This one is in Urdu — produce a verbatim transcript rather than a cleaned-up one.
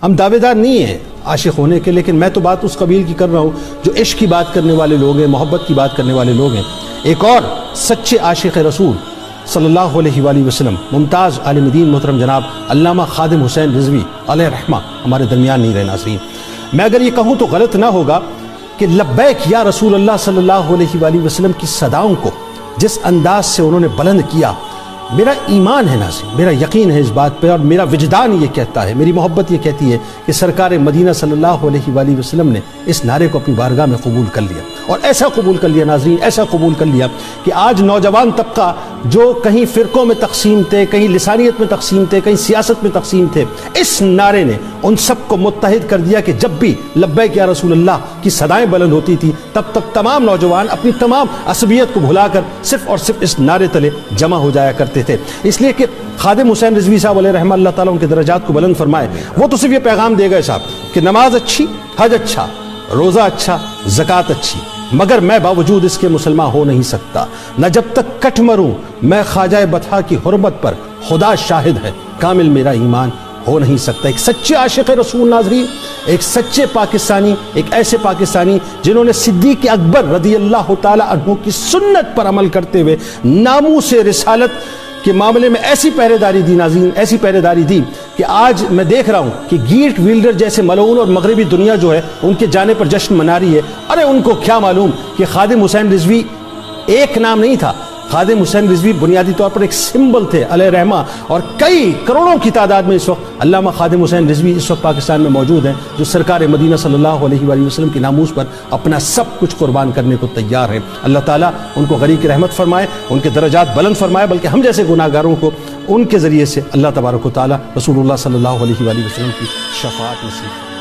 ہم دعوے دار نہیں ہیں عاشق ہونے کے، لیکن میں تو بات اس قبیل کی کر رہا ہوں جو عشق کی بات کرنے والے لوگ ہیں، محبت کی بات کرنے والے لوگ ہیں۔ ایک اور سچے عاشق رسول صلی اللہ علیہ وآلہ وسلم، ممتاز عالم دین محترم جناب علامہ خادم حسین رضوی علیہ رحمہ ہمارے درمیان نہیں رہے ناظرین۔ میں اگر یہ کہوں تو غلط نہ ہوگا کہ لبیک یا رسول اللہ صلی اللہ علیہ وآلہ وسلم کی صداؤں کو جس انداز سے انہوں نے بلند کیا، میرا ایمان ہے ناظرین، میرا یقین ہے اس بات پہ، اور میرا وجدان یہ کہتا ہے، میری محبت یہ کہتی ہے کہ سرکار مدینہ صلی اللہ علیہ وآلہ وسلم نے اس نعرے کو اپنی بارگاہ میں قبول کر لیا، اور ایسا قبول کر لیا ناظرین، ایسا قبول کر لیا کہ آج نوجوان طبقہ جو کہیں فرقوں میں تقسیم تھے، کہیں لسانیت میں تقسیم تھے، کہیں سیاست میں تقسیم تھے، اس نعرے نے ان سب کو متحد کر دیا کہ جب بھی لبیک یا رسول اللہ کی صدائیں بلند ہوتی تھی تب تک تمام نوجوان اپنی تمام عصبیت کو بھلا کر صرف اور صرف اس نعرے تلے جمع ہو جایا کرتے تھے۔ اس لیے کہ خادم حسین رضوی صاحب علیہ رحمہ اللہ تعالیٰ ان کے درجات کو بلند فرمائے، وہ تو صرف یہ پیغام دے گئے صاحب کہ نماز اچھی، حج اچھا، روزہ اچھا، زکوٰۃ اچھی، مگر میں باوجود اس کے مسلمان ہو نہیں سکتا، نہ جب تک کٹ مروں میں خواجہ بطحا کی حرمت پر، خدا شاہد ہے کامل میرا ایمان ہو نہیں سکتا۔ ایک سچے عاشق رسول ناظرین، ایک سچے پاکستانی، ایک ایسے پاکستانی جنہوں نے صدیق اکبر رضی اللہ تعالی عنہ کی سنت پر عمل کرتے ہوئے ناموس رسالت کے معاملے میں ایسی پہرے داری دی ناظرین، ایسی پہرے داری دی کہ آج میں دیکھ رہا ہوں کہ گیٹ ویلڈر جیسے ملعون اور مغربی دنیا جو ہے ان کے جانے پر جشن منا رہی ہے۔ ارے ان کو کیا معلوم کہ خادم حسین رضوی ایک نام نہیں تھا، خادم حسین رضوی بنیادی طور پر ایک سمبل تھے علیہ رحمہ، اور کئی کروڑوں کی تعداد میں اس وقت علامہ خادم حسین رضوی اس وقت پاکستان میں موجود ہیں جو سرکار مدینہ صلی اللہ علیہ وآلہ وسلم کی ناموس پر اپنا سب کچھ قربان کرنے کو تیار ہیں۔ اللہ تعالیٰ ان کو غریق رحمت فرمائے، ان کے درجات بلند فرمائے، بلکہ ہم جیسے گناہ گاروں کو ان کے ذریعے سے اللہ تبارک و تعالیٰ رسول اللہ صلی اللہ علیہ وآلہ وسلم کی شفاعت نصیب